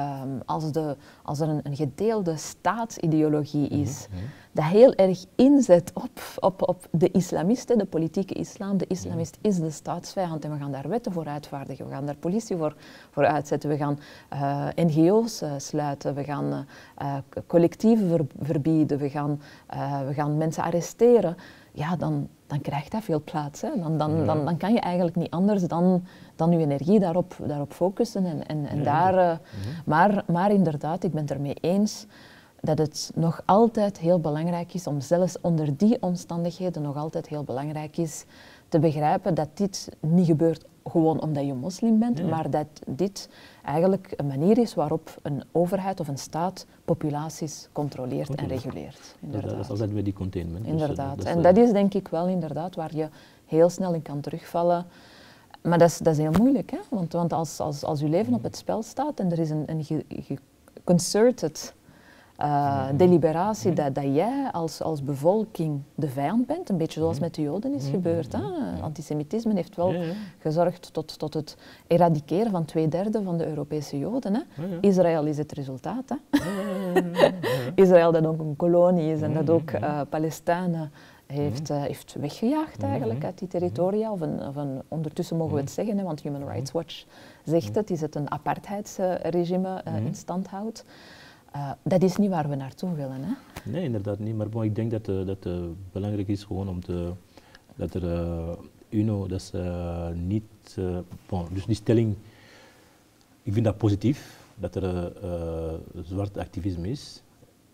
A: als er een gedeelde staatsideologie is, dat heel erg inzet op de islamisten, de politieke islam. De islamist is de staatsvijand en we gaan daar wetten voor uitvaardigen, we gaan daar politie voor uitzetten, we gaan NGO's sluiten, we gaan collectieven verbieden, we gaan mensen arresteren. ja, dan krijgt dat veel plaats. Hè. Dan kan je eigenlijk niet anders dan je energie daarop focussen. Maar inderdaad, ik ben het ermee eens dat het nog altijd heel belangrijk is om zelfs onder die omstandigheden nog altijd heel belangrijk is te begrijpen dat dit niet gebeurt gewoon omdat je moslim bent, maar dat dit eigenlijk een manier is waarop een overheid of een staat populaties controleert en reguleert.
B: Dat is altijd weer die containment.
A: Inderdaad. Dus, en dat is denk ik wel inderdaad waar je heel snel in kan terugvallen. Maar dat is heel moeilijk, hè? Want als je leven op het spel staat en er is een concerted deliberatie dat jij als bevolking de vijand bent, een beetje zoals met de Joden is gebeurd. Hè? Antisemitisme heeft wel gezorgd tot het eradiceren van 2/3 van de Europese Joden. Hè? Israël is het resultaat. Hè? Israël dat ook een kolonie is en dat ook Palestijnen heeft weggejaagd eigenlijk uit die territoria. Ondertussen mogen we het zeggen, hè, want Human Rights Watch zegt het, is het een apartheidsregime in stand houdt. Dat is niet waar we naartoe willen. Hè?
B: Nee, inderdaad niet. Maar bon, ik denk dat het belangrijk is gewoon om dat er UNO, dat is niet... dus die stelling, ik vind dat positief, dat er zwart activisme is.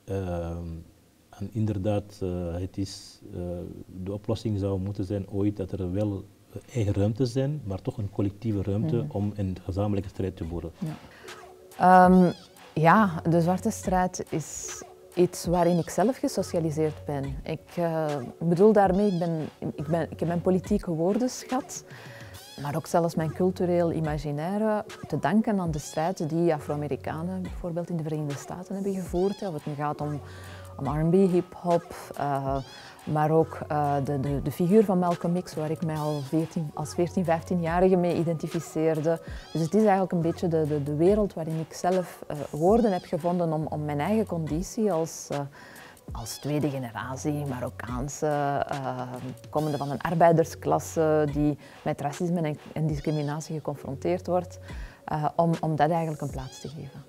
B: En inderdaad, de oplossing zou moeten zijn ooit dat er wel eigen ruimte zijn, maar toch een collectieve ruimte om een gezamenlijke strijd te voeren. Ja.
A: Ja, de zwarte strijd is iets waarin ik zelf gesocialiseerd ben. Ik bedoel daarmee, ik heb mijn politieke woordenschat, maar ook zelfs mijn cultureel imaginaire te danken aan de strijd die Afro-Amerikanen bijvoorbeeld in de Verenigde Staten hebben gevoerd. Of het nu gaat om R&B, hip-hop, maar ook de figuur van Malcolm X, waar ik mij al als 14, 15-jarige mee identificeerde. Dus het is eigenlijk een beetje de wereld waarin ik zelf woorden heb gevonden om mijn eigen conditie als tweede generatie Marokkaanse, komende van een arbeidersklasse die met racisme en discriminatie geconfronteerd wordt, om dat eigenlijk een plaats te geven.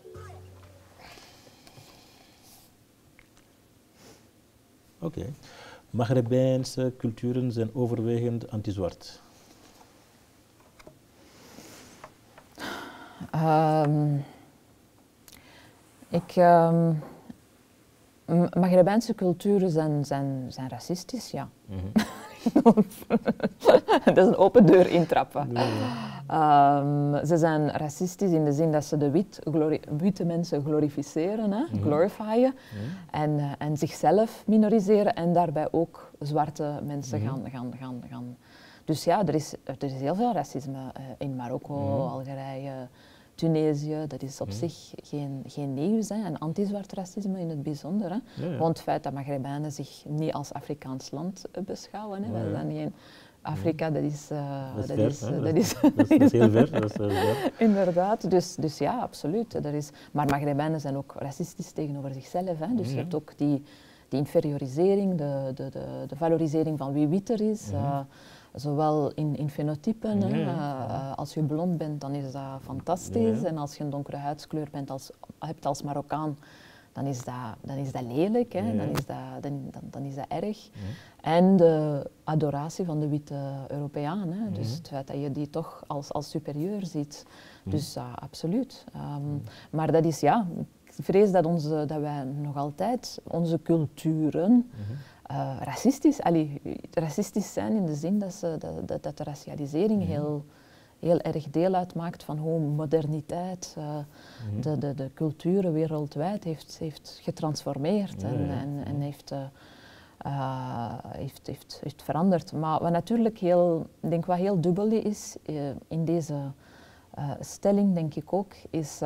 B: Oké. Maghrebijnse culturen zijn overwegend anti-zwart.
A: Maghrebijnse culturen zijn racistisch, ja. Dat is een open deur intrappen. Ze zijn racistisch in de zin dat ze de witte mensen glorificeren, glorifyen, en zichzelf minoriseren en daarbij ook zwarte mensen gaan. Dus ja, er is heel veel racisme in Marokko, Algerije, Tunesië. Dat is op zich geen nieuws, hè. En anti-zwart racisme in het bijzonder. Hè. Want het feit dat Maghrebijnen zich niet als Afrikaans land beschouwen. Hè. We zijn geen Afrika, dat is
B: heel ver.
A: Inderdaad, dus ja, absoluut. Maar Maghrebijnen zijn ook racistisch tegenover zichzelf. Hè. Dus je hebt ook die inferiorisering, de valorisering van wie witter is. Zowel in fenotypen, als je blond bent, dan is dat fantastisch. En als je een donkere huidskleur hebt als Marokkaan, dan is dat lelijk, hè? Dan is dat erg. En de adoratie van de witte Europeaan, hè? Dus het feit dat je die toch als superieur ziet. Dus absoluut. Maar dat is, ja, ik vrees dat wij nog altijd onze culturen racistisch zijn in de zin dat de racialisering heel erg deel uitmaakt van hoe moderniteit de culturen wereldwijd heeft getransformeerd en heeft veranderd. Maar wat natuurlijk wat heel dubbel is in deze stelling, denk ik ook, is...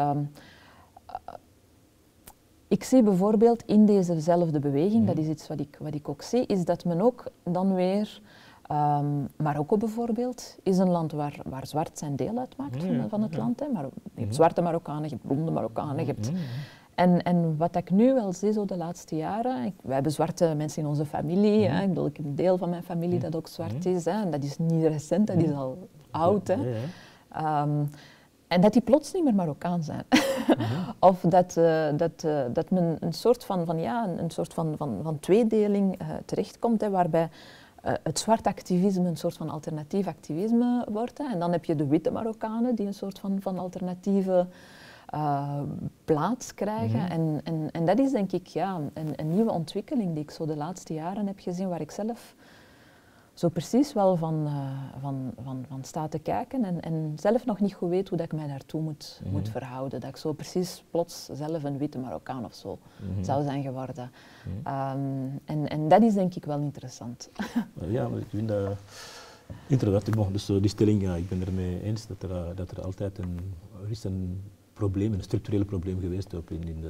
A: Ik zie bijvoorbeeld in dezezelfde beweging, dat is iets wat ik ook zie, is dat men ook dan weer, Marokko bijvoorbeeld, is een land waar zwart zijn deel uitmaakt van het land. Hè. Maar je hebt zwarte Marokkanen, je hebt blonde Marokkanen, je hebt... En wat ik nu wel zie zo de laatste jaren, wij hebben zwarte mensen in onze familie, hè. Ik bedoel, ik heb een deel van mijn familie dat ook zwart is, hè. En dat is niet recent, dat is al oud. Hè. En dat die plots niet meer Marokkaan zijn. Of dat men een soort van tweedeling terechtkomt, hè, waarbij het zwart activisme een soort van alternatief activisme wordt. Hè. En dan heb je de witte Marokkanen die een soort van alternatieve plaats krijgen. En dat is denk ik een nieuwe ontwikkeling die ik zo de laatste jaren heb gezien, waar ik zelf zo precies wel van sta te kijken en zelf nog niet goed weet hoe dat ik mij daartoe moet verhouden. Dat ik zo precies plots zelf een witte Marokkaan of zo zou zijn geworden. En dat is denk ik wel interessant.
B: Ja, ik vind dat inderdaad, dus die stelling, ja, ik ben ermee eens dat er altijd een probleem, een structureel probleem geweest in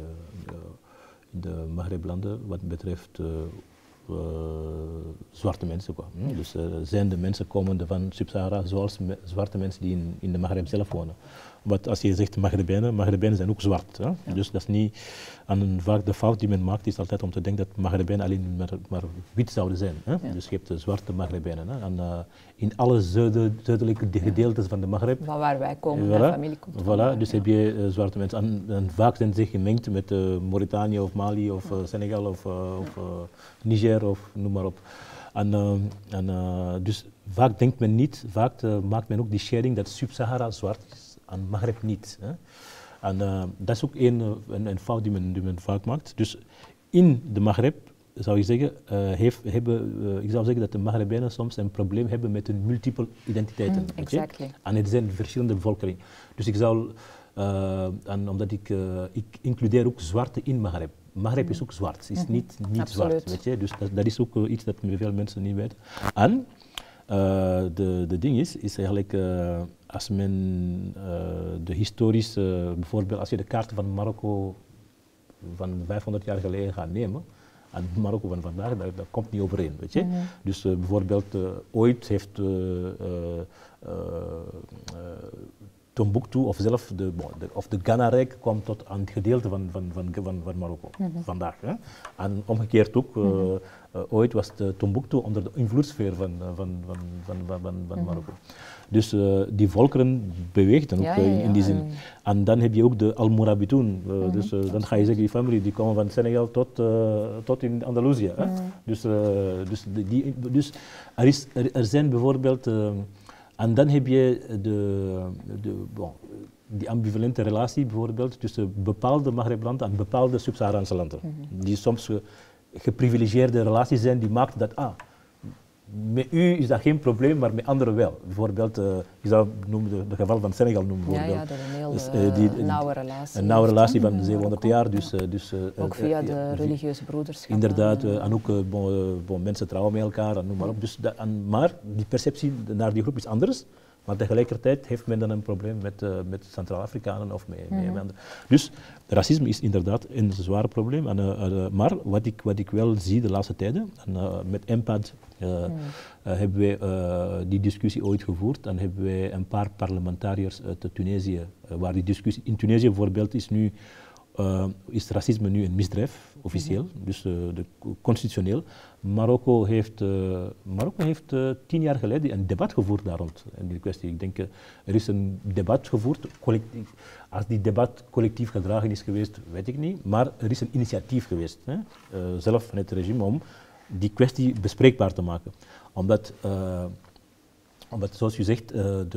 B: de Maghreb-landen wat betreft zwarte mensen. Dus zijn de mensen komende van Sub-Sahara zoals zwarte mensen die in de Maghreb zelf wonen. Want als je zegt Maghrebijnen zijn ook zwart. Hè? Ja. Dus dat is niet, vaak de fout die men maakt is altijd om te denken dat Maghrebijnen alleen maar wit zouden zijn. Hè? Ja. Dus je hebt de zwarte Maghrebijnen. In alle zuidelijke gedeeltes van de Maghreb.
A: Van waar wij komen, mijn familie komt
B: van. Dus heb je zwarte mensen. En vaak zijn ze gemengd met Mauritanië of Mali of Senegal of Niger of noem maar op. Dus vaak denkt men niet, vaak maakt men ook die scheiding dat Sub-Sahara zwart is. En Maghreb niet. Hè. En dat is ook een fout die men vaak maakt. Dus in de Maghreb zou je zeggen, ik zou zeggen dat de Maghrebijnen soms een probleem hebben met hun multiple identiteiten.
A: Exactly.
B: En het zijn verschillende bevolkingen. Dus ik zou, omdat ik includeer ook zwarte in Maghreb. Maghreb is ook zwart, is niet zwart. Weet je? Dus dat is ook iets dat veel mensen niet weten. En de ding is eigenlijk, als men de historische, bijvoorbeeld als je de kaarten van Marokko van 500 jaar geleden gaat nemen, en Marokko van vandaag, dat komt niet overeen, weet je. Dus bijvoorbeeld ooit heeft Tombouctu of zelf de Ghana-rijk kwam tot aan het gedeelte van Marokko vandaag. Hè. En omgekeerd ook, ooit was Tombouctu onder de invloedssfeer van Marokko. Dus die volkeren beweegden ook in die zin. En dan heb je ook de Almourabitoun. Dus dan ga je zeggen, die familie die komen van Senegal tot in Andalusië. Dus er zijn bijvoorbeeld... en dan heb je die ambivalente relatie bijvoorbeeld tussen bepaalde Maghreb-landen en bepaalde Sub-Saharaanse landen. Die soms geprivilegeerde relaties zijn die maakt dat, met u is dat geen probleem, maar met anderen wel. Bijvoorbeeld, ik zou het geval van Senegal noemen.
A: Ja, dat is een heel nauwe relatie.
B: Een nauwe relatie van 700 jaar. Dus,
A: ook via de religieuze broederschap.
B: Inderdaad, en ook mensen trouwen met elkaar, en noem maar op. Dus maar die perceptie naar die groep is anders. Maar tegelijkertijd heeft men dan een probleem met Centraal-Afrikanen of met anderen. Dus racisme is inderdaad een zwaar probleem. Maar wat ik wel zie de laatste tijden, met EMPAD hebben wij die discussie ooit gevoerd en hebben wij een paar parlementariërs uit Tunesië, waar die discussie in Tunesië bijvoorbeeld is racisme nu een misdrijf, officieel, dus constitutioneel. Marokko heeft 10 jaar geleden een debat gevoerd daar rond in die kwestie. Ik denk, er is een debat gevoerd, collectief. Als die debat collectief gedragen is geweest, weet ik niet, maar er is een initiatief geweest, zelf van het regime, om die kwestie bespreekbaar te maken. Omdat zoals u zegt,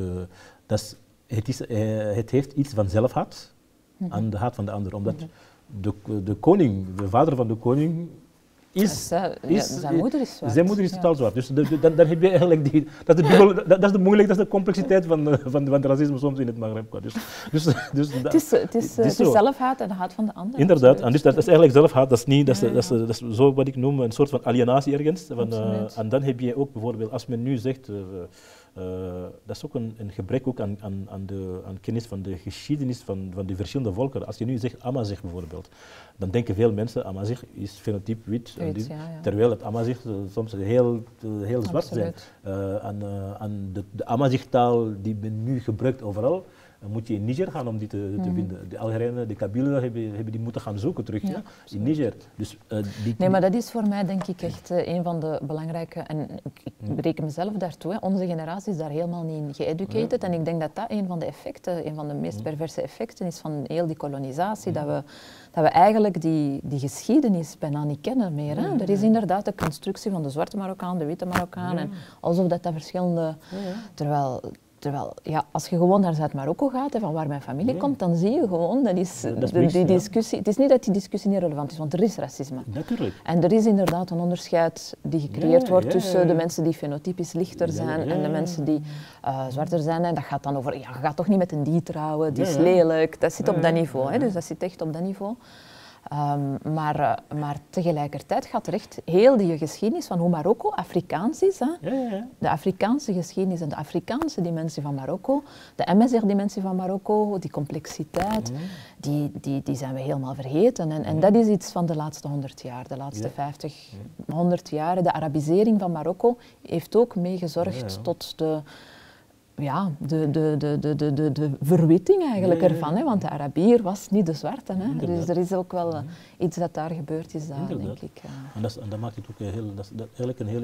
B: het heeft iets van zelfhaat aan de haat van de ander. Omdat de koning, de vader van de koning,
A: zijn moeder is zwart.
B: Zijn moeder is totaal zwart. Dus dan heb je eigenlijk dat is de moeilijkheid, dat is de complexiteit van het racisme soms in het Maghreb.
A: Het is zelfhaat en de haat van de ander.
B: Inderdaad, en dus dat is eigenlijk zelfhaat. Dat is zo wat ik noem een soort van alienatie ergens. En dan heb je ook bijvoorbeeld, als men nu zegt, dat is ook een gebrek ook aan kennis van de geschiedenis van de verschillende volkeren. Als je nu zegt Amazigh bijvoorbeeld, dan denken veel mensen Amazigh is fenotype wit, terwijl het Amazigh soms heel zwart zijn. En de Amazigh-taal die men nu gebruikt overal, moet je in Niger gaan om die te vinden. De Algerijnen, de Kabylen hebben die moeten gaan zoeken terug in Niger. Dus,
A: nee, maar dat is voor mij denk ik echt een van de belangrijke, en ik bereken mezelf daartoe, hè. Onze generatie is daar helemaal niet in geëducated en ik denk dat dat een van de effecten, een van de meest perverse effecten is van heel die kolonisatie, dat we eigenlijk die geschiedenis bijna niet kennen meer. Hè. Er is inderdaad de constructie van de zwarte Marokkaan, de witte Marokkaan, en alsof dat verschillende... Terwijl, ja, als je gewoon naar Zuid-Marokko gaat, hè, van waar mijn familie komt, dan zie je gewoon, die discussie... Het is niet dat die discussie niet relevant is, want er is racisme.
B: Natuurlijk.
A: En er is inderdaad een onderscheid die gecreëerd wordt tussen de mensen die fenotypisch lichter zijn en de mensen die zwarter zijn. En dat gaat dan over, ja, je gaat toch niet met een die trouwen, die is lelijk. Dat zit op dat niveau, hè, dus dat zit echt op dat niveau. Maar tegelijkertijd gaat er echt heel die geschiedenis van hoe Marokko Afrikaans is. Hè? De Afrikaanse geschiedenis en de Afrikaanse dimensie van Marokko, de MSR-dimensie van Marokko, die complexiteit, die zijn we helemaal vergeten. En dat is iets van de laatste 100 jaar, de laatste 50, 100 jaar. De Arabisering van Marokko heeft ook meegezorgd tot de verwitting eigenlijk ervan, hè, want de Arabier was niet de zwarte. Hè. Dus er is ook wel iets dat daar gebeurd is, daar, denk ik.
B: En dat maakt het ook eigenlijk een heel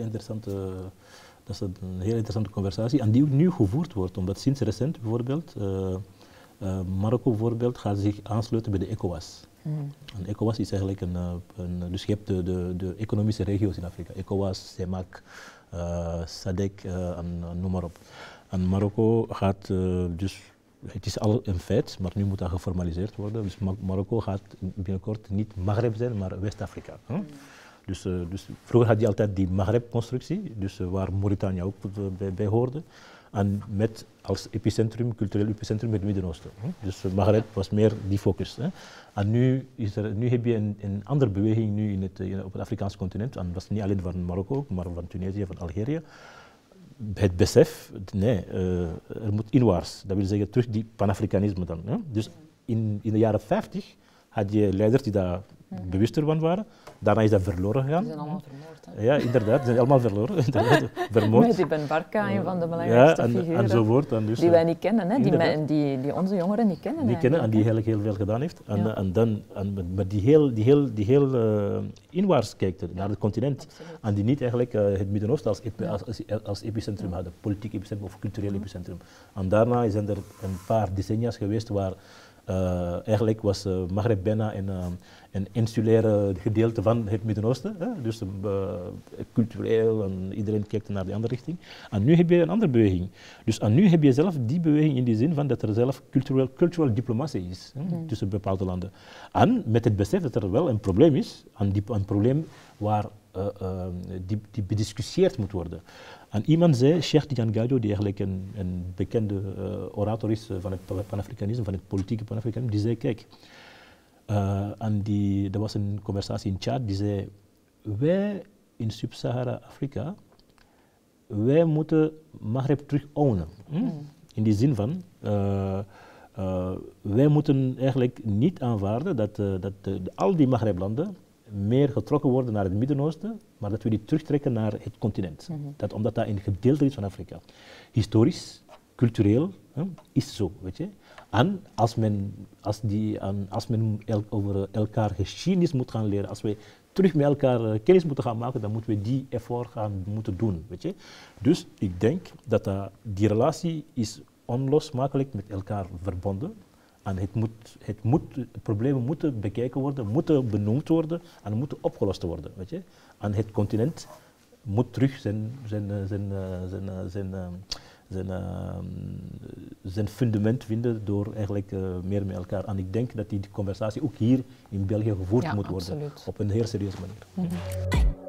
B: interessante conversatie en die ook nu gevoerd wordt, omdat sinds recent bijvoorbeeld, Marokko bijvoorbeeld gaat zich aansluiten bij de ECOWAS. En ECOWAS is eigenlijk dus je hebt de economische regio's in Afrika, ECOWAS, CEMAC, SADC en noem maar op. En Marokko gaat dus, het is al een feit, maar nu moet dat geformaliseerd worden. Dus Marokko gaat binnenkort niet Maghreb zijn, maar West-Afrika. Dus vroeger had je altijd die Maghreb-constructie, dus waar Mauritanië ook bij hoorde. En met als epicentrum, cultureel epicentrum het Midden-Oosten. Dus Maghreb was meer die focus. En nu heb je een andere beweging nu op het Afrikaanse continent. En dat is niet alleen van Marokko, maar van Tunesië, van Algerië. Het besef, er moet inwaarts, dat wil zeggen terug die panafricanisme dan. Hè? Dus in de jaren 50 had je leiders die daar bewuster van waren, daarna is dat verloren gegaan.
A: Die zijn allemaal vermoord. Hè?
B: Ja, inderdaad, die zijn allemaal verloren. Vermoord.
A: Met Ben Barka, een van de belangrijkste figuren
B: enzovoort. En dus,
A: die wij niet kennen, hè? Die onze jongeren niet kennen.
B: Die kennen en die eigenlijk heel veel gedaan heeft. Maar die heel inwaarts kijkt naar het continent. Absoluut. En die niet eigenlijk het Midden-Oosten als epicentrum hadden, politiek epicentrum of cultureel epicentrum. En daarna zijn er een paar decennia's geweest waar eigenlijk was Maghreb bijna een insulaire gedeelte van het Midden-Oosten. Dus cultureel en iedereen kijkt naar de andere richting. En nu heb je een andere beweging. Dus en nu heb je zelf die beweging in die zin van dat er zelf cultural diplomatie is tussen bepaalde landen. En met het besef dat er wel een probleem is, een probleem waar die bediscussieerd moet worden. En iemand zei, Cheikh Tidiane Gadio, die eigenlijk een bekende orator is van het panafricanisme, van het politieke panafricanisme, die zei, kijk, er was een conversatie in Tjaad, die zei, wij in Sub-Sahara-Afrika, wij moeten Maghreb terug ownen. In die zin van, wij moeten eigenlijk niet aanvaarden dat al die Maghreb-landen meer getrokken worden naar het Midden-Oosten, maar dat we die terugtrekken naar het continent. Omdat dat een gedeelte is van Afrika. Historisch, cultureel, is zo, weet je. En als men over elkaar geschiedenis moet gaan leren, als wij terug met elkaar kennis moeten gaan maken, dan moeten we die effort moeten doen, weet je. Dus ik denk dat die relatie is onlosmakelijk met elkaar verbonden. En problemen moeten bekeken worden, moeten benoemd worden en moeten opgelost worden. Weet je? En het continent moet terug zijn fundament vinden door eigenlijk meer met elkaar. En ik denk dat die conversatie ook hier in België gevoerd moet worden op een heel serieuze manier.